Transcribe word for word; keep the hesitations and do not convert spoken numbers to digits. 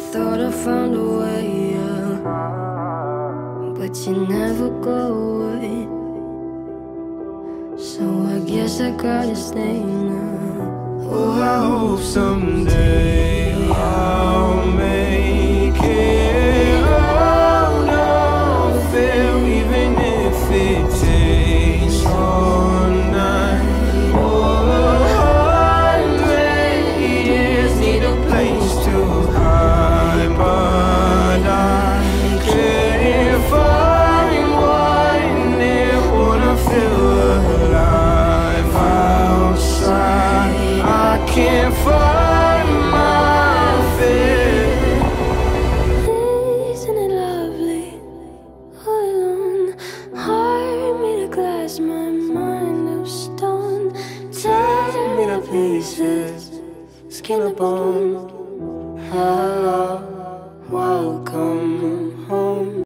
thought I found a way, yeah, but you never go away. So I guess I gotta stay now. Oh, I hope someday I'll make it out of there, even if it takes all night or a hundred years. Need a place to hide, but I couldn't find one. It wanna feel alive outside. I can't find my fear. Isn't it lovely? All alone, heart made of glass, my mind of stone. Tear me to pieces, skin and bone. Hello, welcome.